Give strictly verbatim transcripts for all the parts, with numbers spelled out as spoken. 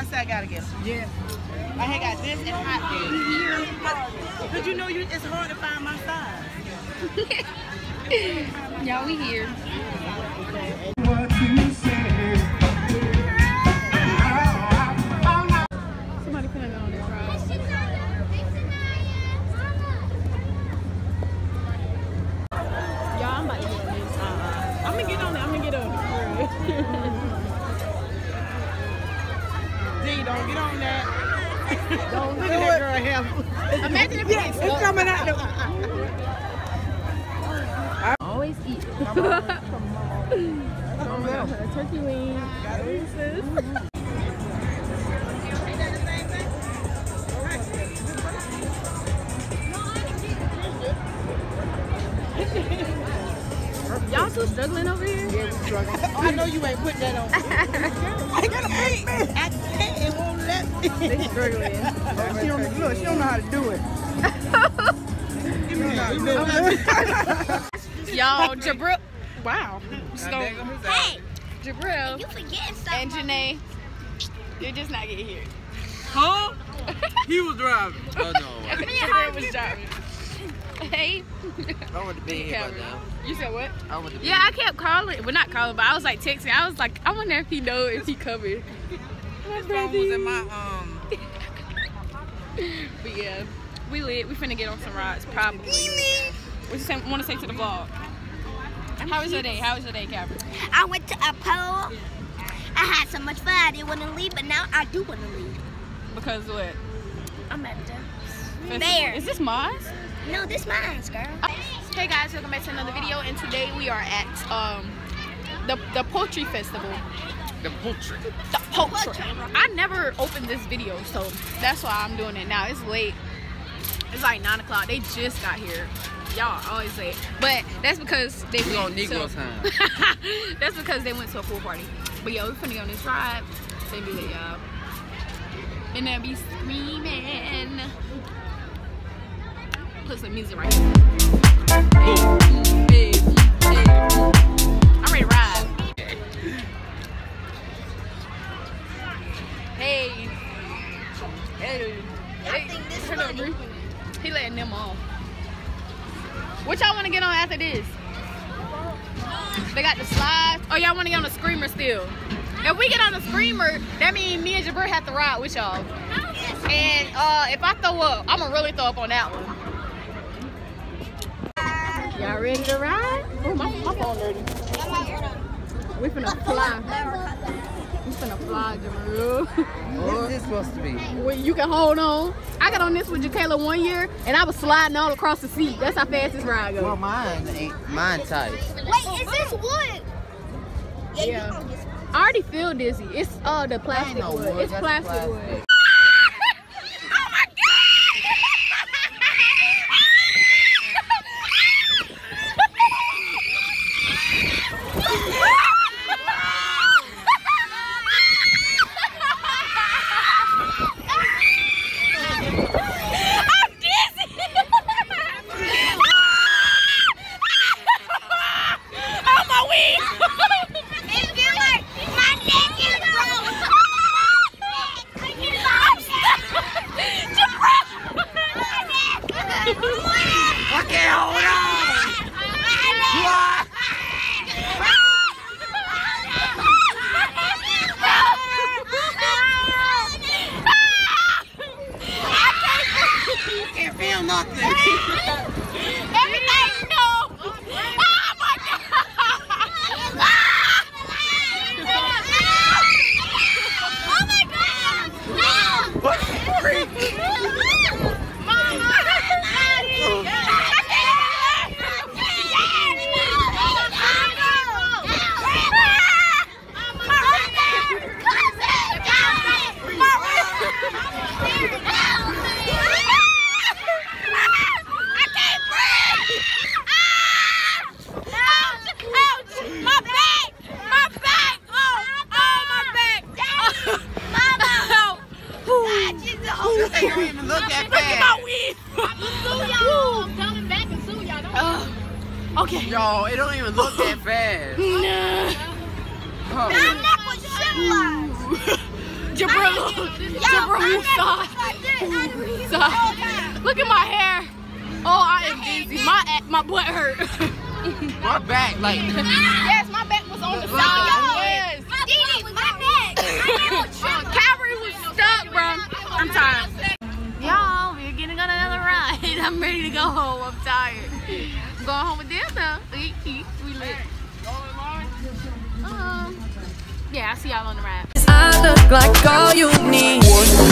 outside, gotta get them. Yeah. I had got this and hot dog. Because you know you, it's hard to find my size. Y'all, we here. Somebody put it on the crowd. Y'all, I'm about to get on this. Uh, I'm gonna get on it. I'm gonna get on it. D, don't get on that. Don't Look at that girl hair. Imagine if Yeah, it's coming out. The... Always eat. Turkey wing. Y'all still struggling over here? Yeah, we're struggling. Oh, I know you ain't putting that on. I gotta pay me. I can't. It won't let me. They struggling. She don't, look, she don't know how to do it. Give me how to do it. Y'all, Jabril. Wow. Hey, Jabril you forgetting something. and Janae, they're just not getting here. Huh? He was driving. Oh no. Jabril was driving. Hey. I want to be here by now. You said what? I want to be Yeah, I kept calling. Well, not calling, but I was like texting. I was like, I wonder if he know if he coming. His phone was in my, um... But yeah, we lit. We finna get on some rides, probably. What you say, want to say to the vlog? How was your day? How was your day, Catherine? I went to Apollo. I had so much fun. I didn't want to leave, but now I do want to leave. Because what? I'm at the Festival. there. Is this mine? No, this mine's, girl. Hey guys, welcome back to another video, and today we are at um the the poultry festival. the poultry. The poultry. I never opened this video, so that's why I'm doing it now. It's late. It's like nine o'clock. They just got here. Y'all always late, but that's because they We went on Negro to, time. That's because they went to a pool party. But yo, we're finna go on this ride. They do that, y'all. And then be screaming. Put some music right here. Hey, hey, hey. I'm ready to ride. Hey. Hey. I think this funny. He letting them off. What y'all want to get on after this? They got the slides. Oh, y'all want to get on the screamer still? If we get on the screamer, that means me and Jabir have to ride with y'all. And uh, if I throw up, I'm going to really throw up on that one. Y'all ready to ride? Oh, my, my phone dirty. We finna fly. We finna fly, Jabir. What is this supposed to be? Well, you can hold on. I got on this with Jacayla one year, and I was sliding all across the seat. That's how fast this ride goes. Well, mine ain't mine tight. Wait, is this wood? Yeah. Yeah. You gonna get some. I already feel dizzy. It's uh the plastic no wood. wood, It's that's plastic, plastic. wood. Okay. Yo, it don't even look that fast. Nah. Huh. That was civilized. Jabril, Jabril, stop. Stop. Look at my hair. Oh, I am dizzy. My my butt hurt. My back, like. Yes, my back was on the side. Yes. Calvary was stuck, bro. I'm tired. Y'all, we're getting on another ride. I'm ready to go home. I'm tired. I'm going home with them though. We lit. Um, yeah, I'll see y'all on the ride. I look like all you need.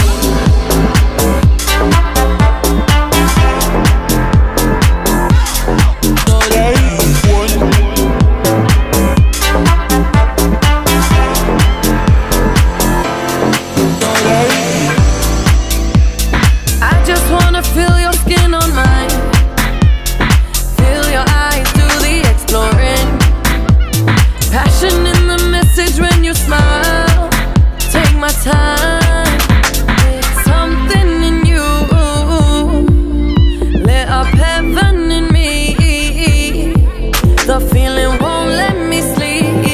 I just wanna feel your skin on mine. Feel your eyes do the exploring. Passion in the message when you smile. Take my time. It's something in you. Lit up heaven in me. The feeling won't let me sleep.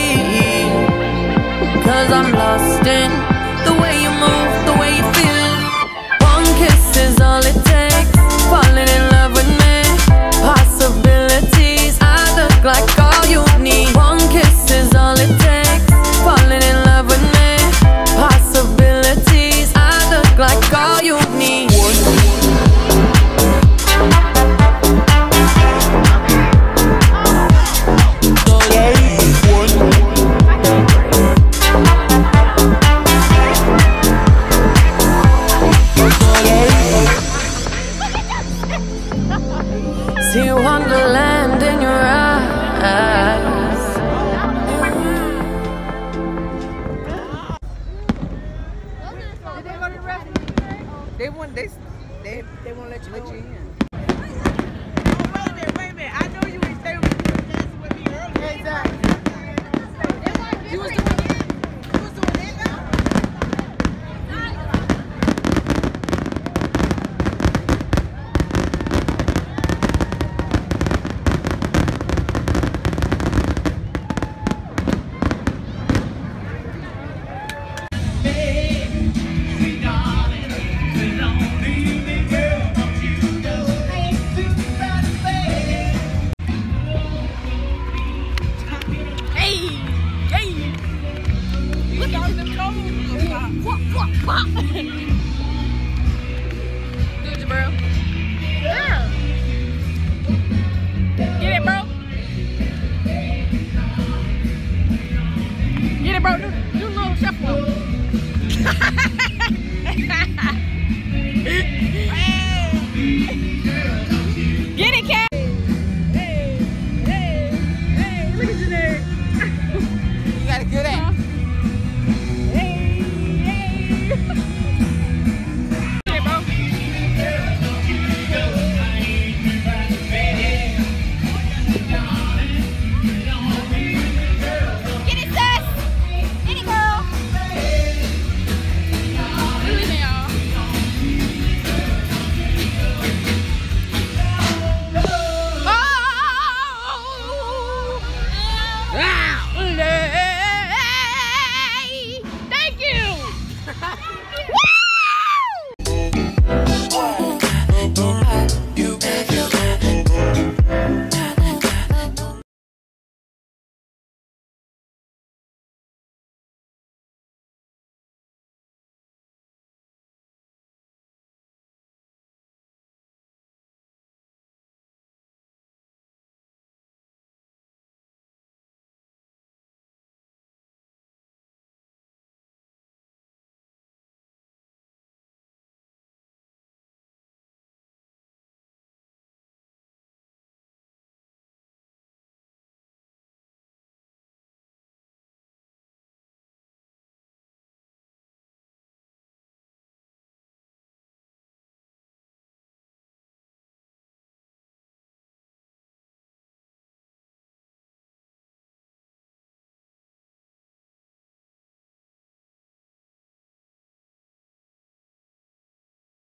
Cause I'm lost in the way you move, the way you feel. One kiss is all it takes. Falling in love with me. Possibilities. I look like all you need. One kiss is all it takes. Falling in love with me. Possibilities. I look like all you need. See wonderland in your eyes. They won't. They they they won't let you let you in. Oh, wait a minute, wait a minute. I know you ain't staying dancing with me earlier. Exactly. You was doing it? You was doing it now? Look at them toes.